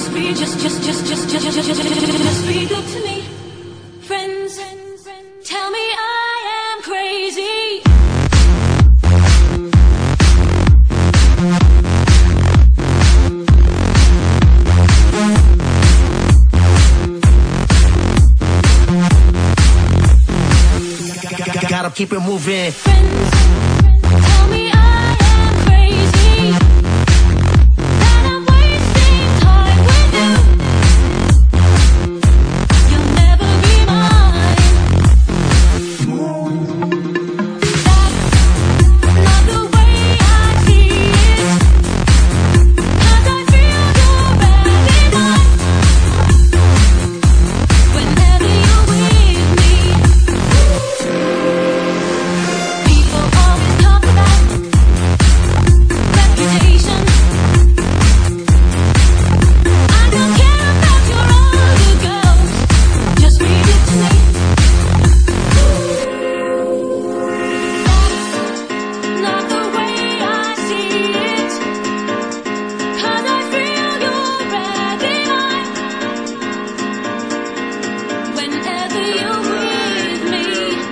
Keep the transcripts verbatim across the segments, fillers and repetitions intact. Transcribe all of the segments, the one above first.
Just be, just, just, just, just, just, just, just, just, just be good to me. Friends, tell me I am crazy. Gotta keep it moving. Friends, tell me I am crazy. That I'm wasting time with you. You'll never be mine. That's not the way I see it. 'Cause I feel you're very mine. Whenever you're with me. People always talk about reputation. I don't care about your other girls. Just read it to me. That's not the way I see it. 'Cause I feel you're ready mine. Whenever you're with me.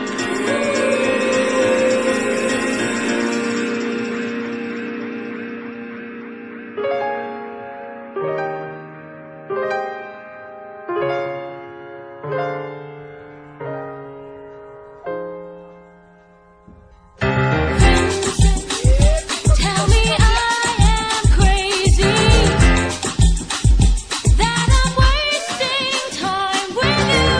Tell me I am crazy. That I'm wasting time with you.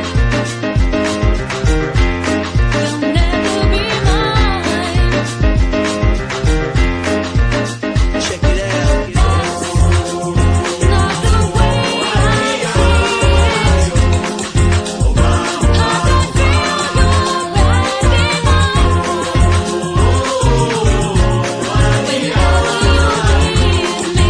You'll never be mine. Check it out. Not the way I see it. 'Cause I feel you're ready mine. Whenever you're with me.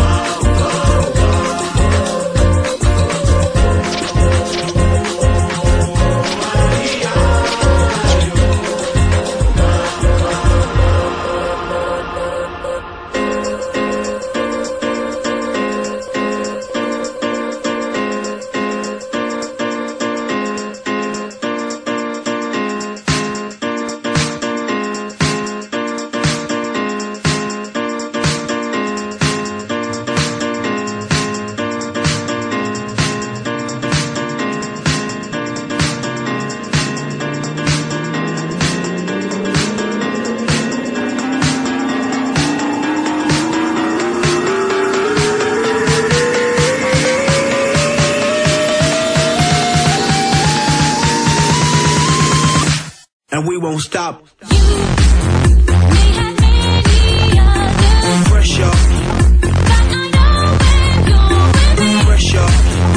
And we won't stop. You may have many others, Pressure, but I know when you're with me. pressure.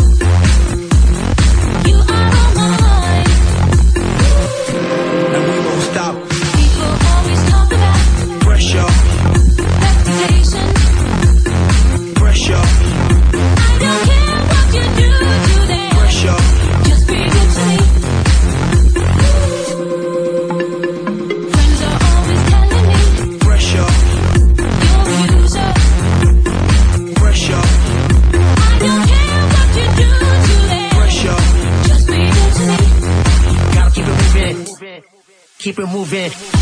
You are all mine. And we won't stop. People always talk about Pressure, reputation. pressure, I don't care what you do today. pressure. Just be good to me. Friends are always telling me Pressure, you're a user. pressure, I don't care what you do today. pressure. Just be good to me. Gotta keep it moving. Keep it moving.